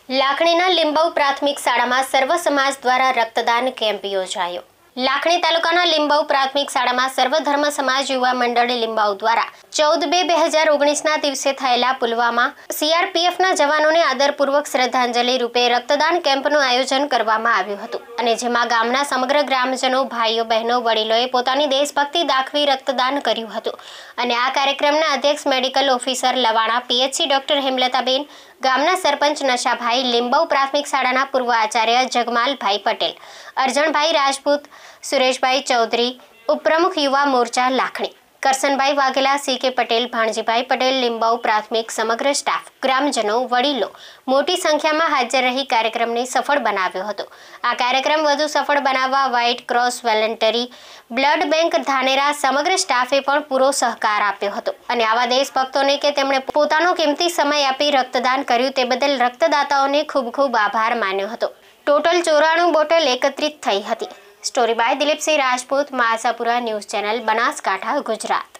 લાખણીના લીંબવ પ્રાથમિક શાળામાં સર્વ સમાજ દ્વારા રક્તદાન કેમ્પ યોજાયો। લાખણી તાલુકાના લીંબવ પ્રાથમિક શાળામાં સર્વધર્મ સમાજ યુવા મંડળ લીંબવ દ્વારા 14/2/2019ના દિવસે થયેલા પુલવામા સીઆરપીએફના જવાનોને આદરપૂર્વક શ્રદ્ધાંજલિ રૂપે રક્તદાન કેમ્પનું આયોજન કરવામાં આવ્યું હતું અને જેમાં ગામના સમગ્ર ગ્રામજનો, ભાઈઓ, બહેનો, વડીલોએ પોતાની દેશભક્તિ દાખવી રક્તદાન કર્યું હતું અને આ કાર્યક્રમના અધ્યક્ષ medical officer Lavana, PHC doctor હેમલતાબેન, ગામના સરપંચ નશાભાઈ, લીંબવ પ્રાથમિક શાળાના પૂર્વ આચાર્ય જગમાલભાઈ પટેલ, અરજણભાઈ રાજપૂત, સુરેશભાઈ ચૌધરી, ઉપપ્રમુખ યુવા મોરચા લાખણી, કરસનભાઈ વાઘેલા, સીકે પટેલ, ભાણજીભાઈ પટેલ, લીંબવ પ્રાથમિક સમગ્ર સ્ટાફ, ગ્રામજનો, વડીલો મોટી સંખ્યામાં હાજર રહી કાર્યક્રમને સફળ બનાવ્યો હતો। આ કાર્યક્રમ વધુ સફળ બનાવવા white cross voluntary blood bank Dhanera સમગ્ર સ્ટાફે પણ પૂરો સહકાર આપ્યો હતો અને આવા દેશભક્તોને કે તેમણે પોતાનો કિંમતી સમય આપી રક્તદાન કર્યું તે બદલ રક્તદાતાઓને ખૂબ ખૂબ આભાર માન્યો હતો। ટોટલ 94 બોટલ એકત્રિત થઈ હતી। Story by Dilipsinh Rajput, Masapura news channel, Banaskantha, Gujarat.